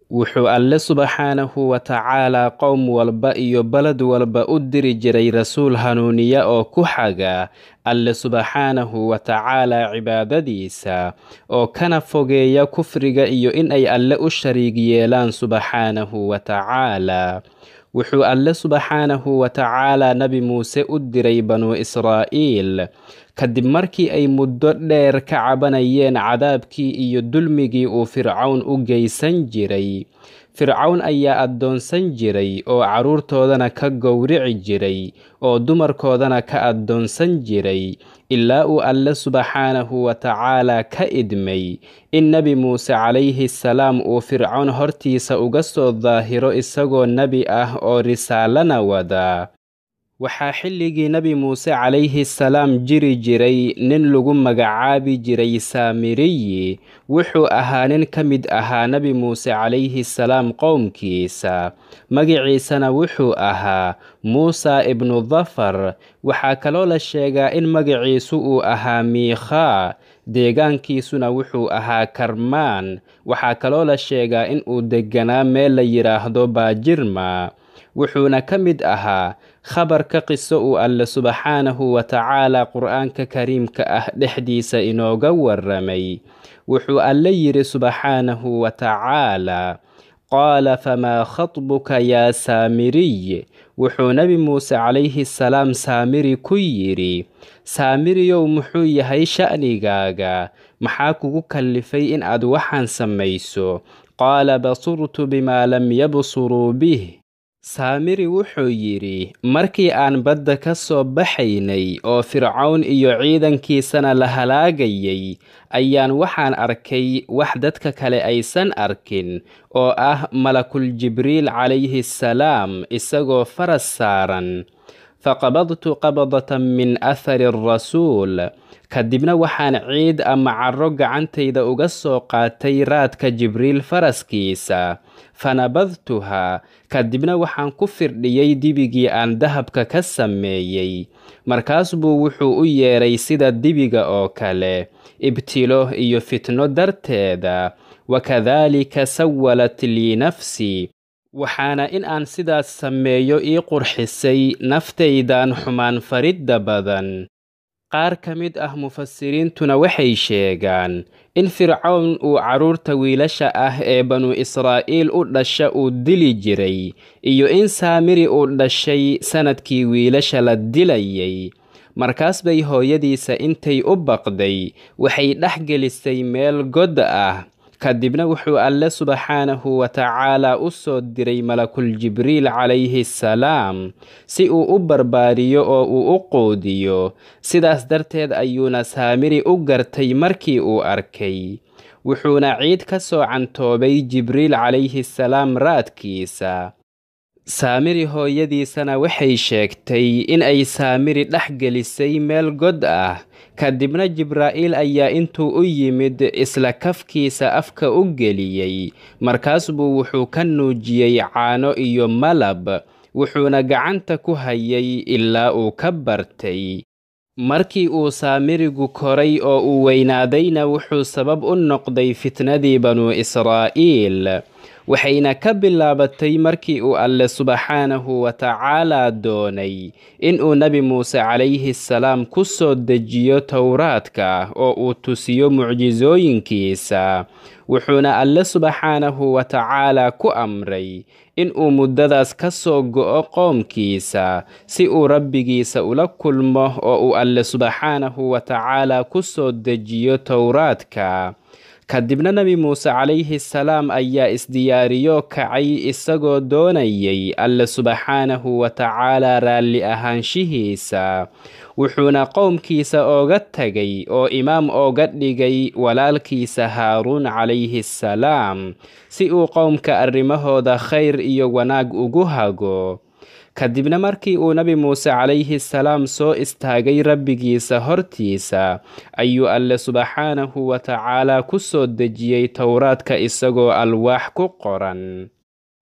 wuxuu alle subxaanahu wa tacaala qowm walba iyo balad walba u diri jiray rasuul hanuuniya oo ku xaga alle subxaanahu wa tacaala cibaadadiisa oo kana fogeeya kufriga iyo in ay alle u shariig yeelaan subxaanahu wa tacaala. wuxuu alle subxaanahu wa tacaala nabi muuse u diray banu israa'iil kadib markii ay muddo dheer ka cabanayeen cadaabkii iyo dulmigii uu fircawn u geysan jiray. fircawn ayaa addoonsan jiray oo carruurtoodana ka gowrici jiray oo dumarkoodana ka addoonsan jiray ilaa uu alle subxaanahu wa tacaala ka idmay in nebi muuse calayhi salaam uu fircawn hortiisa uga soo daahiro isagoo nebi ah oo risaalana wada. waxaa xilligii nebi muuse calayhi salaam jiri jiray nin lagu magacaabi jiray saamiriyi. wuxuu ahaa nin ka mid ahaa nebi muuse calayhi salaam qowmkiisa, magiciisana wuxuu ahaa muusa ibnu dhafar. waxaa kaloo la sheegaa in magaciisu uu ahaa miikhaa, deegaankiisuna wuxuu ahaa karmaan. waxaa kaloo la sheegaa in uu degganaa meel la yidhaahdo baajirma. wuxuuna ka mid ahaa khabarka qiso uu alle subxaanahu wa tacaala qur'aanka kariimka ah dhexdiisa inooga warramay. wuxuu alle yidhi subxaanahu wa tacaala: qaala famaa khatbuka yaa saamiriy. wuxuu nebi muuse calayhi salaam saamiri ku yidhi: saamiriyow, muxuu yahay sha'nigaaga? maxaa kugu kallifay in aad waxaan samayso? qaala basurtu bimaa lam yabsuruu bih. saamiri wuxuu yidhi: markii aan badda ka soo baxaynay oo fircawn iyo ciidankiisana la halaagayay ayaan waxaan arkay wax dadka kale aysan arkin oo ah malakul jibriil calayhi salaam isagoo faras saaran. faqabadtu qabdatan min athari rasuul. kadibna waxaan ciid ama carro gacantayda uga soo qaatay raadka jibriil faraskiisa. fanabadtuhaa. kadibna waxaan ku firdhiyey dibigii aan dahabka ka sameeyey. markaas buu wuxuu u yeedhay sida dibiga oo kale, ibtilo iyo fitno darteeda. wakadaalika sawalat lii nafsii. waxaana in aan sidaas sameeyo ii qurxisay naftaydan xumaan faridda badan. qaar ka mid ah mufasiriintuna waxay sheegaan in fircawn uu carruurta wiilasha ah ee banu israa'iil u dhasha uu dili jiray, iyo in saamiri uu dhashay sanadkii wiilasha la dilayay. markaas bay hooyadiisa intay u baqday waxay dhex gelisay meel god ah. kadibna wuxuu alle subxaanahu wa tacaala u soo diray malakul jibriil calayhi salaam si uu u barbaariyo oo uu u quudiyo. sidaas darteed ayuuna saamiri u gartay markii uu arkay. wuxuuna ciid ka soo cantoobay jibriil calayhi salaam raadkiisa. saamiri hooyadiisana waxay sheegtay in ay saamiri dhex gelisay meel god ah. kadibna jibraa'iil ayaa intuu u yimid isla kafkiisa afka u geliyey. markaas buu wuxuu ka nuujiyey caano iyo malab, wuxuuna gacanta ku hayay ilaa uu ka bartay. markii uu saamirigu koray oo uu weynaadayna wuxuu sabab u noqday fitnadii banu israa'iil. waxayna ka bilaabatay markii uu alle subxaanahu wa tacaala doonay inuu nebi muuse calayhi salaam ku soo dejiyo towraadka oo uu tusiyo mucjisooyinkiisa. wuxuuna alle subxaanahu wa tacaala ku amray inuu muddadaas ka soo go'o qoomkiisa si uu rabbigiisa ula kulmo oo uu alle subxaanahu wa tacaala ku soo dejiyo towraadka. kadibna nebi muuse calayhi salaam ayaa isdiyaariyo kacay isagoo doonayay alle subxaanahu wa tacaala raalli ahaanshihiisa. wuxuuna qowmkiisa ooga tagay oo imaam ooga dhigay walaalkiisa haaruun calayhi salaam si uu qowmka arrimahooda khayr iyo wanaag ugu hago. kadibna markii uu nebi muuse calayhi salaam soo istaagay rabbigiisa hortiisa ayuu alle subxaanahu wa tacaala ku soo dejiyey towraadka isagoo alwaax ku qoran.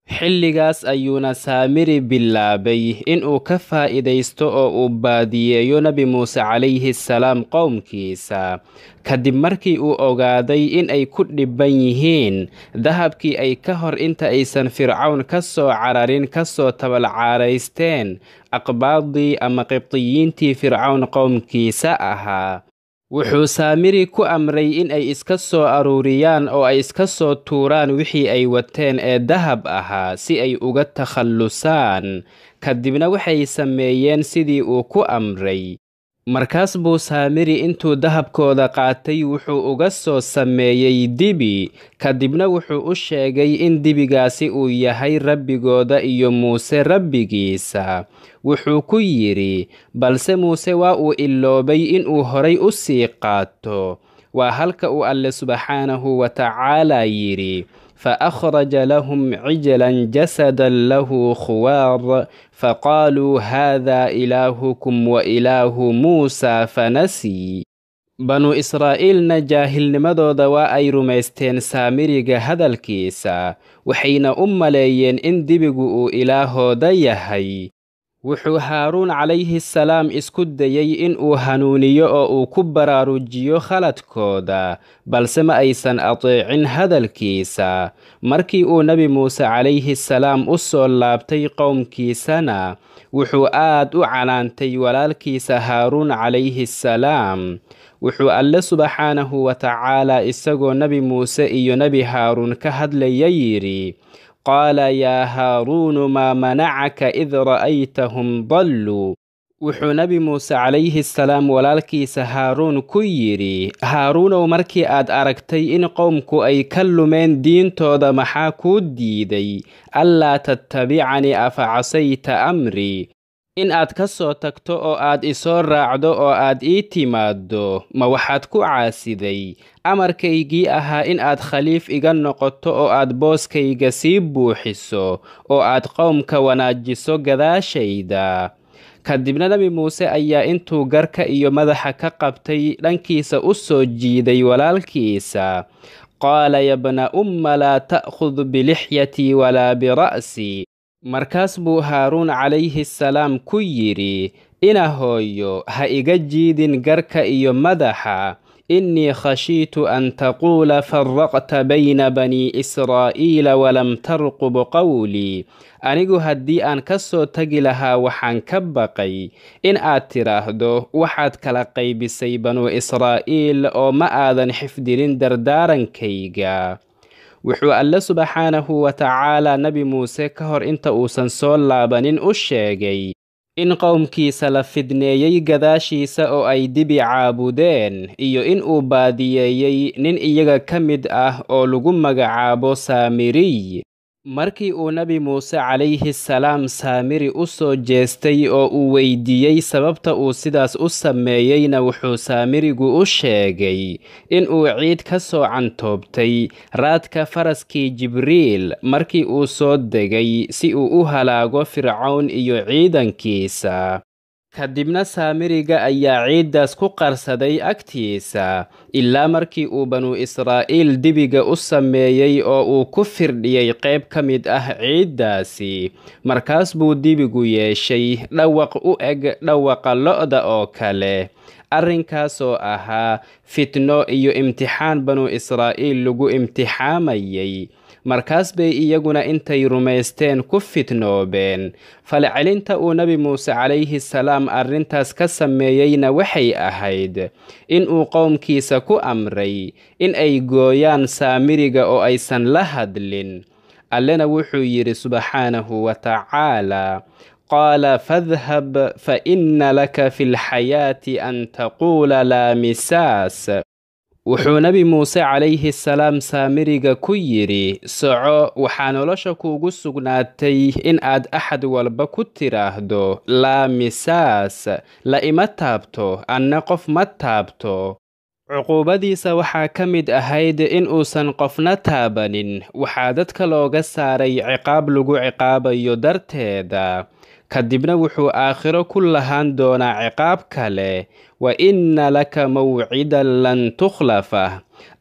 xilligaas ayuuna saamiri bilaabay inuu ka faa'iidaysto oo uu baadiyeeyo nebi muuse calayhi salaam qowmkiisa kadib markii uu ogaaday in ay ku dhibban yihiin dahabkii ay ka hor inta aysan fircawn ka soo cararin ka soo tabalcaaraysteen aqbaadii ama qibdiyiintii fircawn qowmkiisa ahaa. wuxuu saamiri ku amray in ay iska soo aruuriyaan oo ay iska soo tuuraan wixii ay wateen ee dahab ahaa si ay uga takhallusaan. kadibna waxay sameeyeen sidii uu ku amray. markaas buu saamiri intuu dahabkooda qaatay wuxuu uga soo sameeyey dibi, kadibna wuxuu u sheegay in dibigaasi uu yahay rabbigooda iyo muuse rabbigiisa. wuxuu ku yidhi, balse muuse waa uu iloobay inuu horay u sii qaato. waa halka uu alle subxaanahu wa tacaala yidhi, فأخرج لهم عجلا جسدا له خوار فقالوا هذا إلهكم وإله موسى فنسي. banu israa'iilna jaahilnimadooda waa ay rumaysteen saamiriga hadalkiisa, waxayna u maleeyeen in dibigu uu ilaahooda yahay. wuxuu haaruun calayhi salaam isku dayey inuu hanuuniyo oo uu ku baraarujiyo khaladkooda, balse ma aysan ateecin hadalkiisa. markii uu nebi muuse calayhi salaam u soo laabtay qowmkiisana wuxuu aad u canaantay walaalkiisa haaruun calayhi salaam. wuxuu alle subxaanahu wa tacaala isagoo nebi muuse iyo nebi haaruun ka hadlaya yidhi, قال يا هارون ما منعك إذ رأيتهم ضلوا. wuxuu nebi muuse calayhi salaam walaalkiisa haaruun ku yidhi, haaruunow markii aad aragtay in qowmku ay ka lumeen diintooda maxaa kuu diiday allaa tattabicanii afa casayta amrii, in aad ka soo tagto oo aad isoo raacdo oo aad ii timaaddo ma waxaad ku caasiday amarkaygii ahaa in aad khaliif iga noqoto oo aad booskayga sii buuxiso oo aad qowmka wanaajiso gadaashayda. kadibna nebi muuse ayaa intuu garka iyo madaxa ka qabtay dhankiisa u soo jiiday walaalkiisa. qaala yabna umma laa ta'khud bilixyatii walaa bira'sii. markaas buu haaruun calayhi salaam ku yidhi, ina hooyo ha iga jiidin garka iyo madaxa. innii khashiitu an taquula farraqta bayna banii israa'iila walam tarqub qawlii. anigu haddii aan ka soo tagi lahaa waxaan ka baqay in aad tidhaahdo waxaad kala qaybisay banu israa'iil oo ma aadan xifdinin dardaarankayga. wuxuu alle subxaanahu wa tacaala nebi muuse ka hor inta uusan soo laabanin u sheegay in qowmkiisa la fidneeyey gadaashiisa oo ay dibi caabudeen, iyo in uu baadiyeeyey nin iyaga ka mid ah oo lagu magacaabo saamiriy. markii uu nebi muuse calayhi salaam saamiri u soo jeestay oo uu weydiiyey sababta uu sidaas u sameeyeyna wuxuu saamirigu u sheegay inuu ciid ka soo cantoobtay raadka faraskii jibriil markii uu soo degay si uu u halaago fircawn iyo ciidankiisa. kadibna saamiriga ayaa ciiddaas ku qarsaday agtiisa ilaa markii uu banu israa'iil dibiga u sameeyey oo uu ku firdhiyey qayb ka mid ah ciiddaasi. markaas buu dibigu yeeshay dhawaq u eg dhawaqa lo'da oo kale. arrinkaasoo ahaa fitno iyo imtixaan banu israa'iil lagu imtixaamayey. markaas bay iyaguna intay rumaysteen ku fitnoobeen. falcelinta uu nebi muuse calayhi salaam arrintaas ka sameeyeyna waxay ahayd inuu qowmkiisa ku amray in ay gooyaan saamiriga oo aysan la hadlin. allena wuxuu yidhi subxaanahu wa tacaala, qaala fadhab fa inna laka fi lxayaati an taquula laa misaas. wuxuu nebi muuse calayhi salaam saamiriga ku yidhi, soco, waxaa nolosha kuugu sugnaatay in aad axad walba ku tidhaahdo laa misaas, la ima taabto, anna qof ma taabto. cuquubadiisa waxaa ka mid ahayd in uusan qofna taabanin. waxaa dadka looga saaray ciqaab lagu ciqaabayo darteeda. kadibna wuxuu aakhiro ku lahaan doonaa ciqaab kale. wa inna laka mawcidan lan tukhlafah.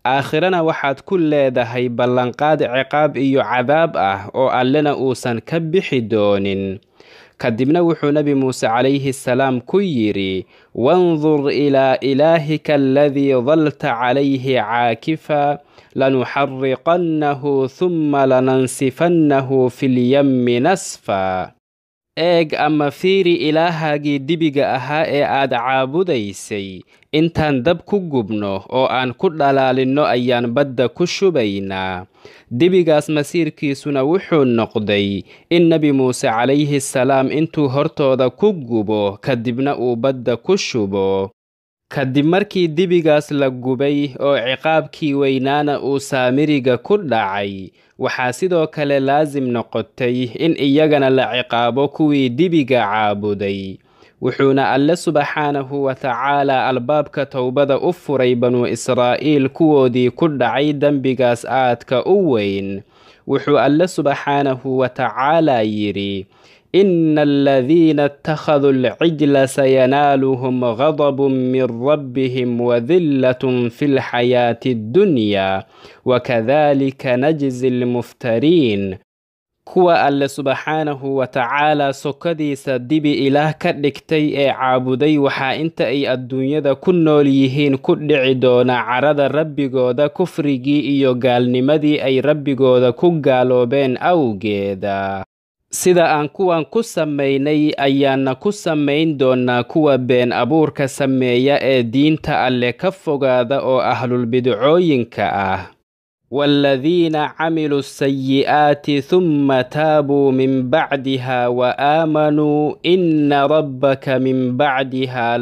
aakhirana waxaad ku leedahay ballanqaad ciqaab iyo cadaab ah oo allena uusan ka bixi doonin. kadibna wuxuu nebi muuse calayhi salaam ku yidhi: wandur ilaa ilaahika aladii dalta calayhi caakifa lanuxariqannahu humma lanansifannahu filyammi nasfa. eeg ama fiiri ilaahagii dibiga ahaa ee aad caabudaysay, intaan dab ku gubno oo aan ku dhalaalinno ayaan badda ku shubaynaa. dibigaas masiirkiisuna wuxuu noqday in nebi muuse calayhi salaam intuu hortooda ku gubo kadibna uu badda ku shubo. kadib markii dibigaas la gubay oo ciqaabkii weynaana uu saamiriga ku dhacay, waxaa sidoo kale laasim noqotay in iyagana la ciqaabo kuwii dibiga caabuday. wuxuuna alle subxaanahu wa tacaala albaabka towbada u furay banu israa'iil kuwoodii ku dhacay dembigaas aadka u weyn. wuxuu alle subxaanahu wa tacaala yidhi: إن الذين اتخذوا العجل سينالهم غضب من ربهم وذلة في الحياة الدنيا وكذلك نجزي المفترين. kuwa alle subxaanahu wa tacaala sokadiisa dibi ilaah ka dhigtay ee caabuday waxaa inta ay adduunyada ku nool yihiin ku dhici doona carada rabbigooda kufrigii iyo gaalnimadii ay rabbigooda ku gaaloobeen awgeeda. sida aan kuwan ku samaynay ayaana ku samayn doonaa kuwa been abuurka sameeya ee diinta alle ka fogaada oo ahlulbidcooyinka ah. والذين عملوا السيئات ثم تابوا من بعدها وآمنوا إن ربك من بعدها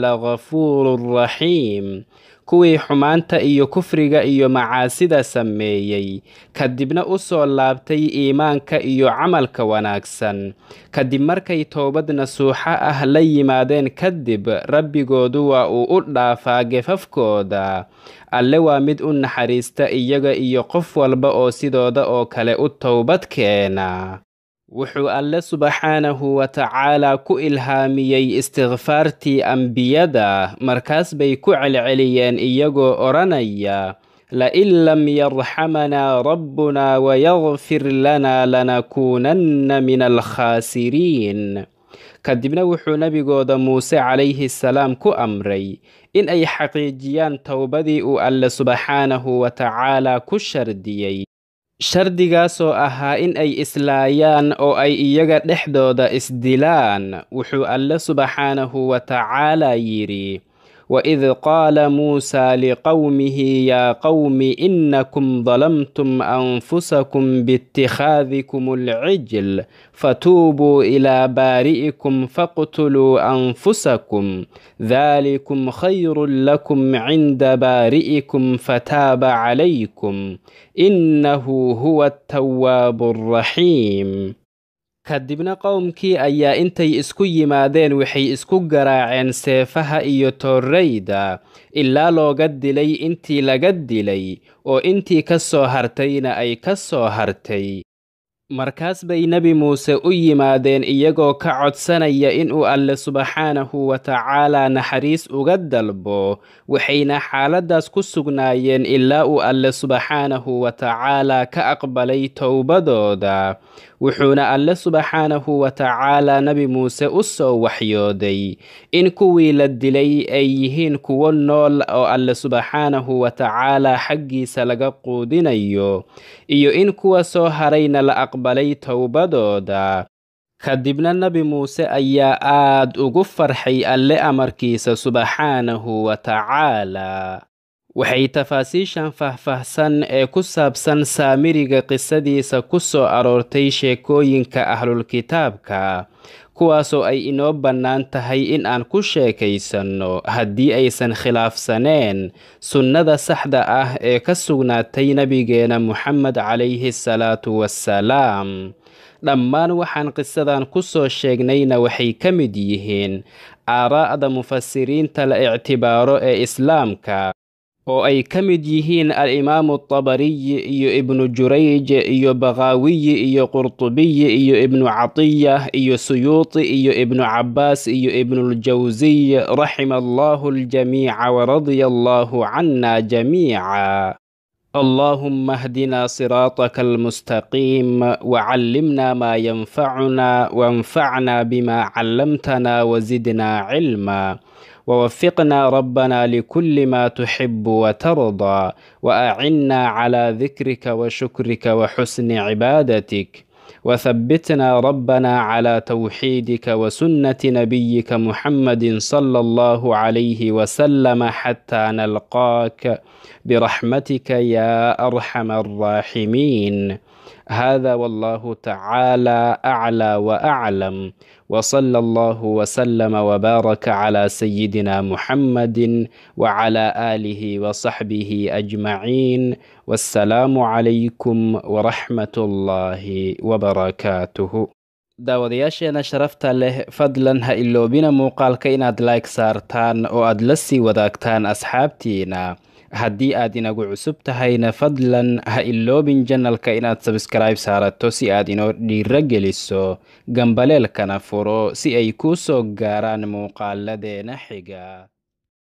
لغفور رحيم. kuwii xumaanta iyo kufriga iyo macaasida sameeyey kadibna u soo laabtay iimaanka iyo camalka wanaagsan, kadib markay toobad nasuuxa ah la yimaadeen kadib rabbigoodu waa uu u dhaafaa gefafkooda. alle waa mid u naxariista iyaga iyo qof walba oo sidooda oo kale u towbad keena. wuxuu alle subxaanahu wa tacaala ku ilhaamiyey istikfaartii ambiyada, markaas bay ku celceliyeen iyagoo odhanaya: lain lam yarxamanaa rabbuna wayagfir lanaa lanakuunanna min alkhaasiriin. kadibna wuxuu nebigooda muuse calayhi salaam ku amray in ay xaqiijiyaan towbadii uu alle subxaanahu wa tacaala ku shardiyey, shardigaasoo ahaa in ay islaayaan oo ay iyaga dhexdooda isdilaan. wuxuu alle subxaanahu wa tacaala yidhi: وإذ قال موسى لقومه يا قوم إنكم ظلمتم أنفسكم باتخاذكم العجل فتوبوا إلى بارئكم فاقتلوا أنفسكم ذلكم خير لكم عند بارئكم فتاب عليكم إنه هو التواب الرحيم. kadibna qowmkii ayaa intay isku yimaadeen waxay isku garaaceen seefaha iyo toorreyda ilaa looga dilay intii laga dilay oo intii ka soo hartayna ay ka soo hartay. markaas bay nebi muuse u yimaadeen iyagoo ka codsanaya inuu alle subxaanahu wa tacaala naxariis uga dalbo, waxayna xaaladdaas ku sugnaayeen ilaa uu alle subxaanahu wa tacaala ka aqbalay towbadooda. wuxuuna alle subxaanahu wa tacaala nebi muuse u soo waxyooday in kuwii la dilay ay yihiin kuwo nool oo alle subxaanahu wa tacaala xaggiisa laga quudinayo, iyo in kuwa soo harayna la aqbalay towbadooda. kadibna nebi muuse ayaa aad ugu farxay alle amarkiisa subxaanahu wa tacaala. waxay tafaasiishan faahfaahsan ee ku saabsan saamiriga qisadiisa ku soo aroortay sheekooyinka ahlulkitaabka, kuwaasoo ay inoo bannaan tahay in aan ku sheekaysanno haddii aysan khilaafsaneen sunnada saxda ah ee ka sugnaatay nebigeena muxamed calayhi salaatu wassalaam. dhammaan waxaan qisadan ku soo sheegnayna waxay ka mid yihiin aaraa'da mufasiriinta la ictibaaro ee islaamka, oo ay ka mid yihiin al-imaamu tabariyi iyo ibnu jurayj iyo baqaawiyi iyo qurtubiyi iyo ibnu catiya iyo suyuuti iyo ibnu cabbaas iyo ibnuljawsiy raxima allahu aljamiica waradiya allahu canna jamiica. اللهم اهدنا صراطك المستقيم وعلمنا ما ينفعنا وانفعنا بما علمتنا وزدنا علما، ووفقنا ربنا لكل ما تحب وترضى، وأعنا على ذكرك وشكرك وحسن عبادتك، وثبتنا ربنا على توحيدك وسنة نبيك محمد صلى الله عليه وسلم حتى نلقاك برحمتك يا أرحم الراحمين. هذا والله تعالى أعلى وأعلم، وصلى الله وسلم وبارك على سيدنا محمد وعلى آله وصحبه أجمعين، والسلام عليكم ورحمة الله وبركاته. daawadayaasheena sharafta leh, fadlan ha iloobina muuqaalka inaad like saartaan oo aad la sii wadaagtaan asxaabtiina. haddii aad inagu cusub tahayna fadlan ha iloobin janalka inaad sabskribe saarato si aad inoo dhiiro geliso, gambaleelkana furo si ay kuu soo gaaraan muuqaaladeena xiga.